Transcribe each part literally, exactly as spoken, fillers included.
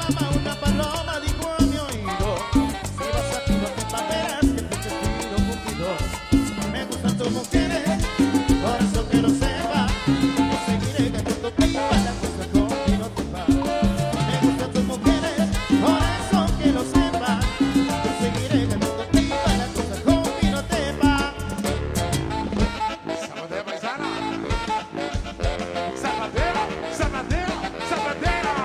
mamá, una paloma dijo a mi oído: si vas a Pinotepa verás que tu destino cumplido. Me gustan tus mujeres, por eso que lo sepa. Yo seguiré cantando pipa la cosa con Pinotepa. Me gustan tus mujeres, por eso que lo sepa. Yo seguiré cantando pipa la cosa con Pinotepa. Zapatero paisana. Zapatero, zapatero, zapatero.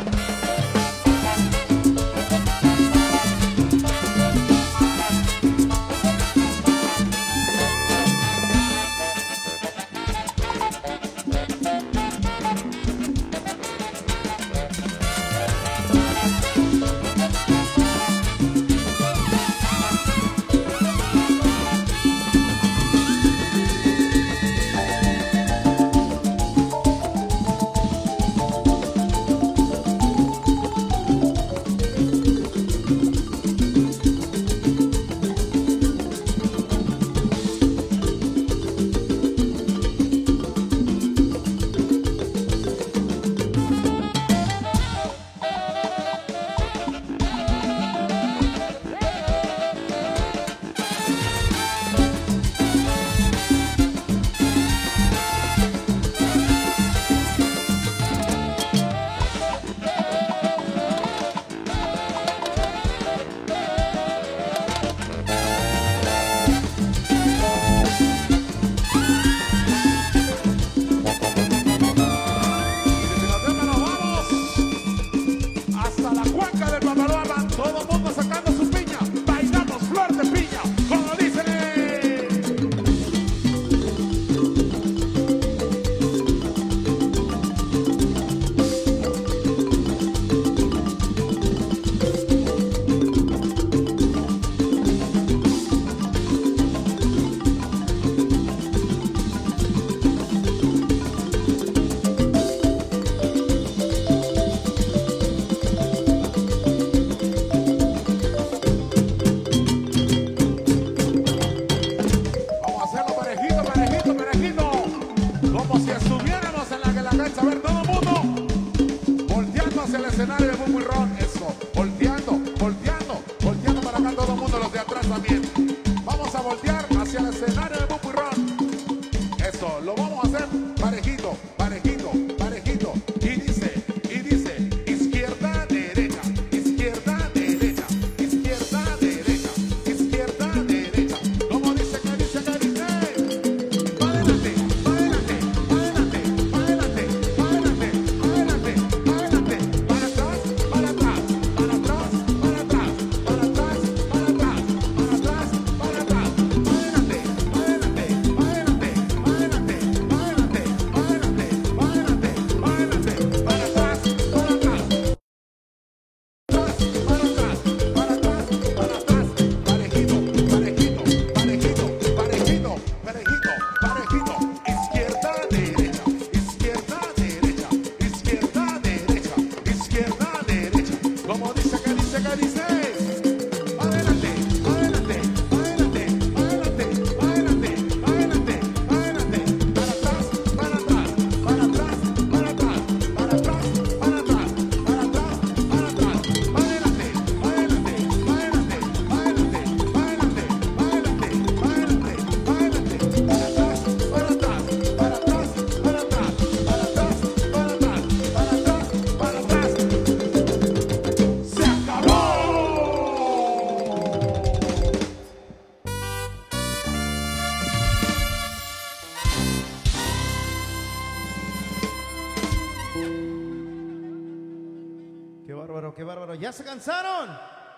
Qué bárbaro, ¿ya se cansaron?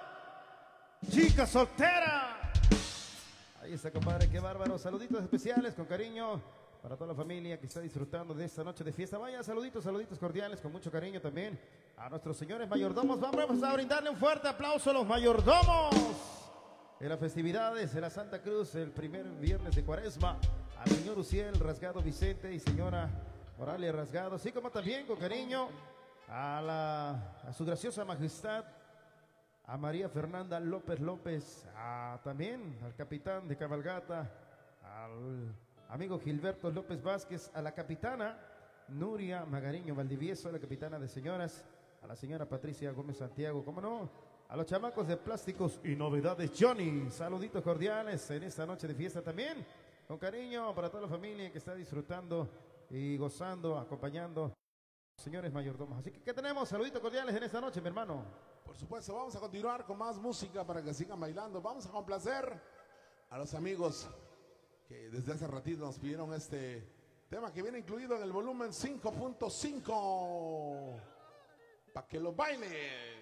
Chica soltera. Ahí está, compadre, qué bárbaro. Saluditos especiales con cariño para toda la familia que está disfrutando de esta noche de fiesta. Vaya, saluditos, saluditos cordiales con mucho cariño también a nuestros señores mayordomos. Vamos a brindarle un fuerte aplauso a los mayordomos en las festividades de la Santa Cruz el primer viernes de Cuaresma. Al señor Uciel Rasgado Vicente y señora Oralia Rasgado, así como también con cariño a, la, a su graciosa majestad, a María Fernanda López López, a, también al capitán de cabalgata, al amigo Gilberto López Vázquez, a la capitana Nuria Magariño Valdivieso, la capitana de señoras, a la señora Patricia Gómez Santiago, cómo no, a los chamacos de Plásticos y Novedades Johnny, saluditos cordiales en esta noche de fiesta también, con cariño para toda la familia que está disfrutando y gozando, acompañando señores mayordomos. Así que, ¿qué tenemos? Saluditos cordiales en esta noche, mi hermano. Por supuesto, vamos a continuar con más música para que sigan bailando. Vamos a complacer a los amigos que desde hace ratito nos pidieron este tema que viene incluido en el volumen cinco punto cinco para que lo bailen.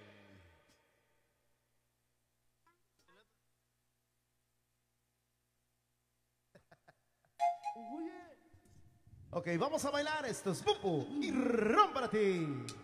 Ok, vamos a bailar estos Pupu y Ron para ti.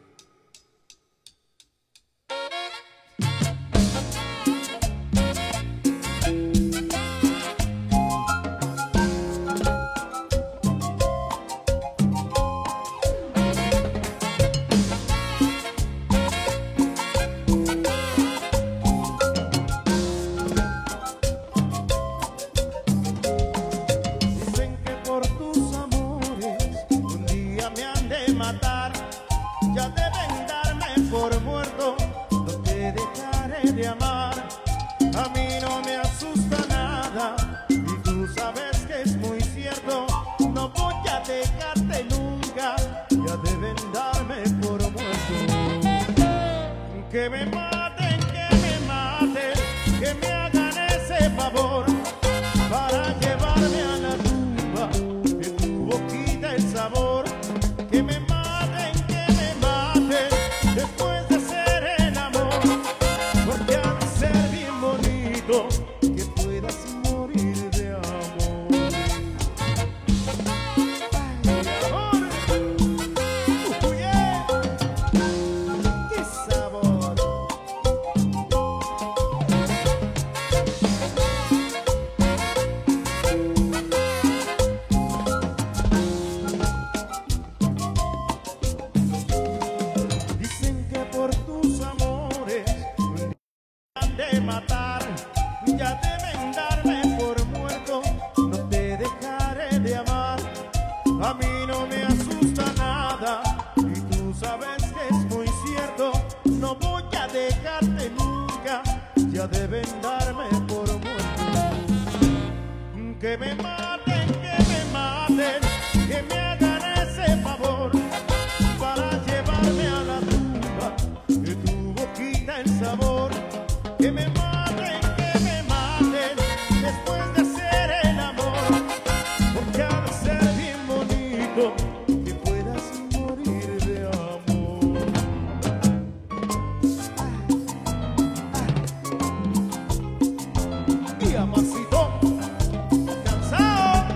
Que me maten, que me maten, que me hagan ese favor para llevarme a la tumba de tu boquita el sabor. Que me maten, que me maten después de ser el amor, porque ha de ser bien bonito que puedas morir de amor. Ay, amor, uh, yeah. Qué sabor. De matar, ya deben darme por muerto, no te dejaré de amar. A mí no me asusta nada y tú sabes que es muy cierto, no voy a dejarte nunca, ya deben darme por muerto. Que me maten, que me maten, que me hagan ese favor para llevarme a la tumba de tu boquita el sabor. Que me maten, que me maten después de hacer el amor, porque ha de ser bien bonito que puedas morir de amor. Ah, ah. Y amasito, cansado.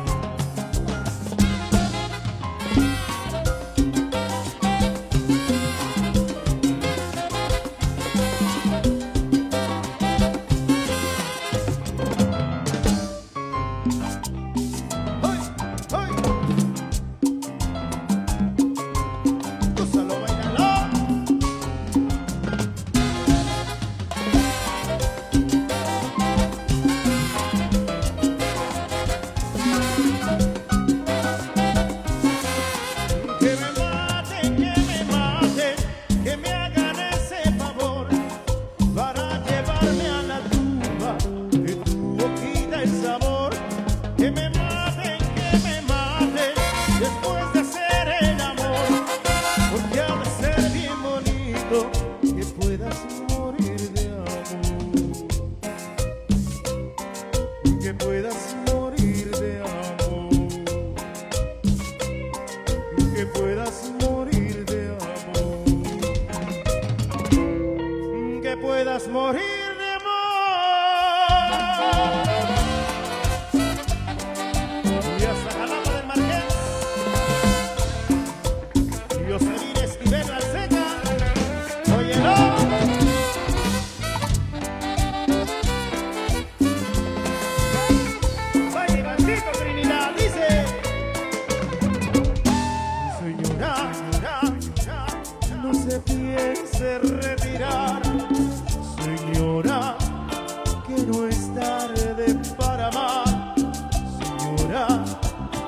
Que puedas morir de amor, que puedas morir de amor, que puedas morir de amor, que puedas morir de amor. Y hasta Jalapa del Marqués, Yoselín Esquivel Alceca. Óyelo. Vaya Ivancito Trinidad dice: señora, señora, no se piense retirar. Señora, que no es tarde para amar. Señora,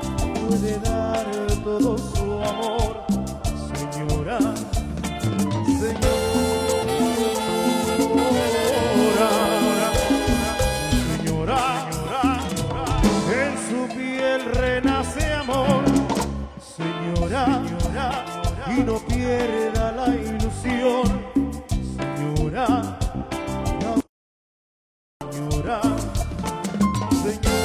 puede dar todo su amor. Señora, y no pierda la ilusión, señora, no, señora, señora,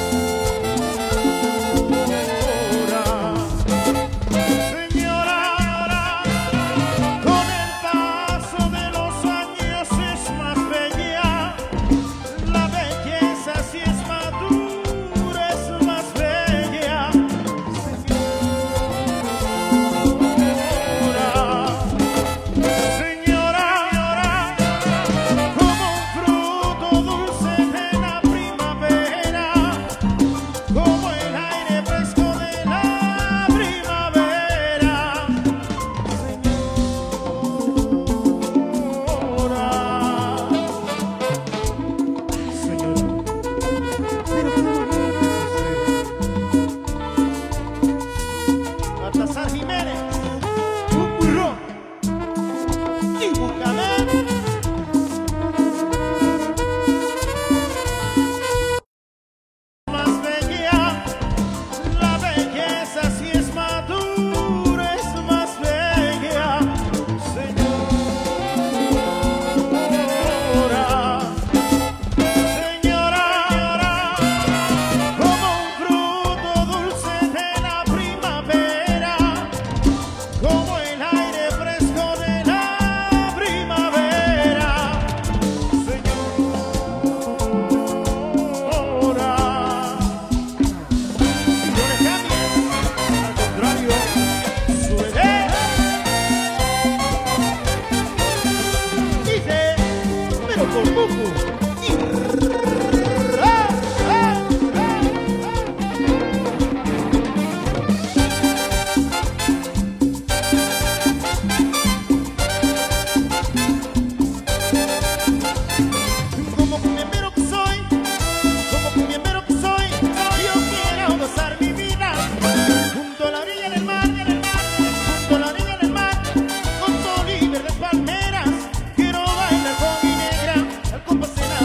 señora, con el paso de los años es más bella, la belleza si es madura es más bella, señora, como un fruto dulce de la primavera, como el aire fresco de la primavera, señora, señora, pero qué bonita es usted. Baltasar Jiménez, un burro y Bucamer. Más bella, la belleza si es madura es más bella, señora, señora, como un fruto dulce de la primavera, como el aire fresco de la primavera, señora. No le cambies, al contrario, súbele. Dice, pero con poco. Y ra, ra, ra, como cumbiambero que soy, como cumbiambero que soy, yo quiero gozar mi vida junto a la orilla del mar, junto a la orilla del mar, con sol y verdes palmeras. Quiero bailar con mi negra al compás de la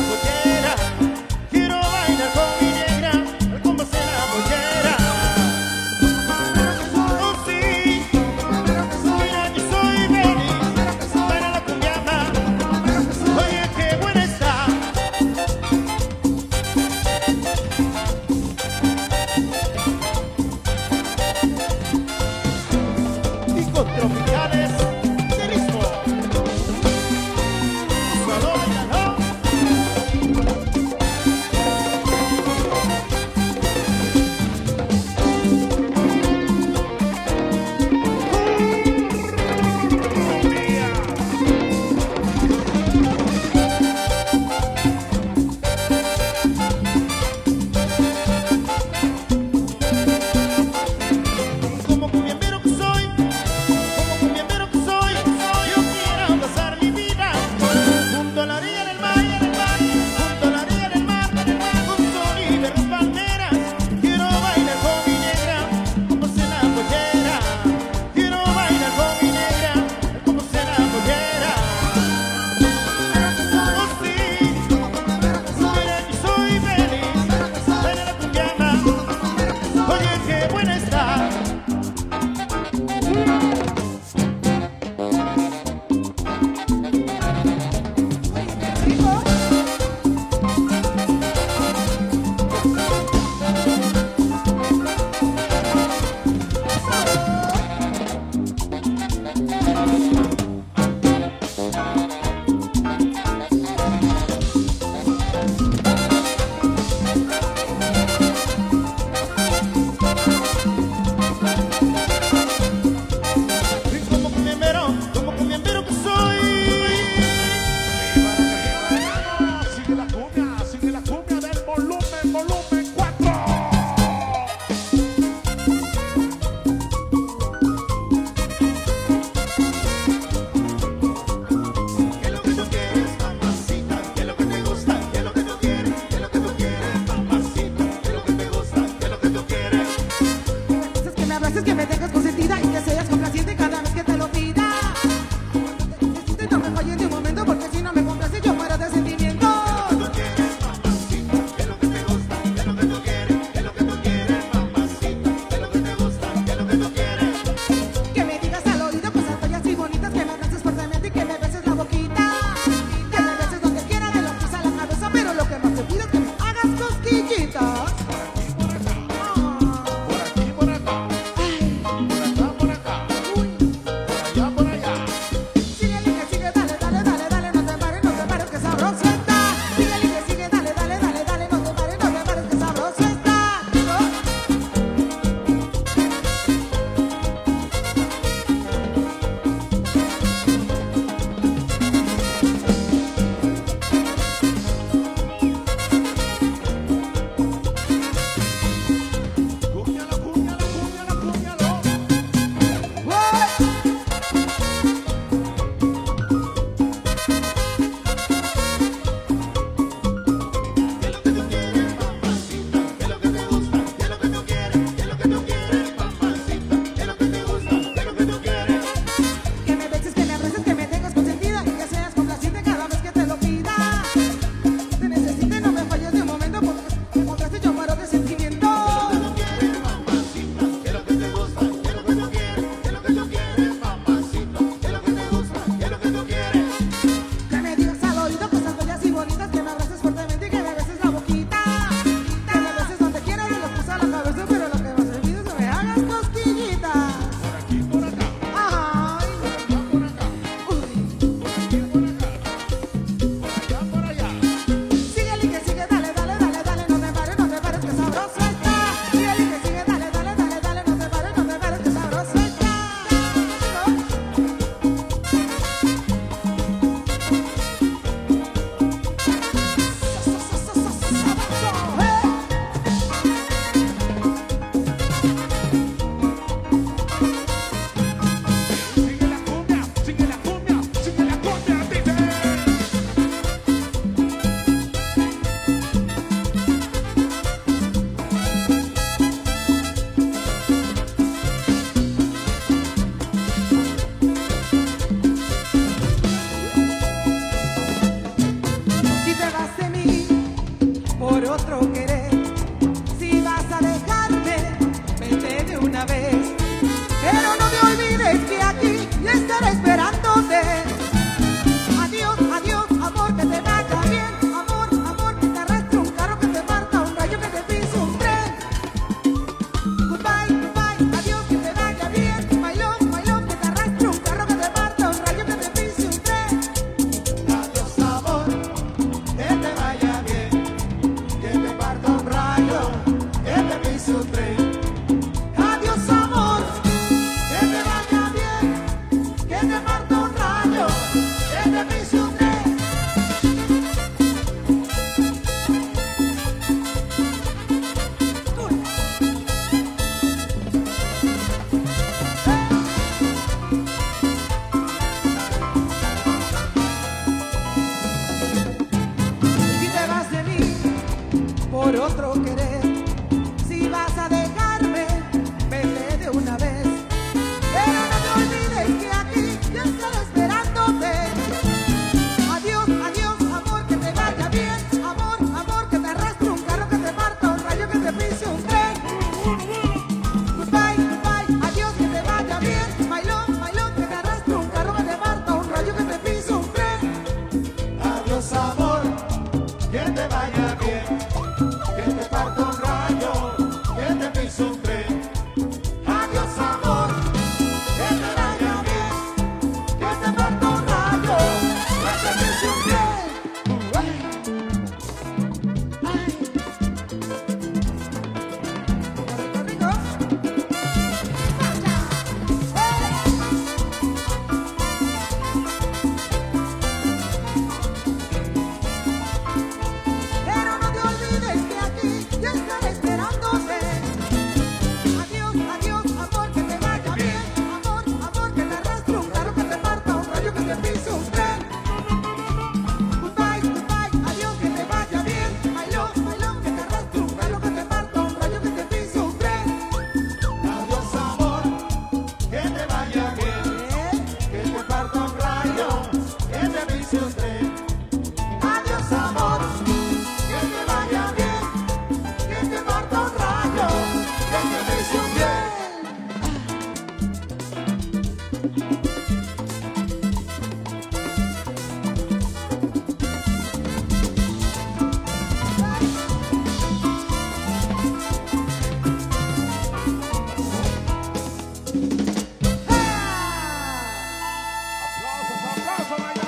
vamos a bailar.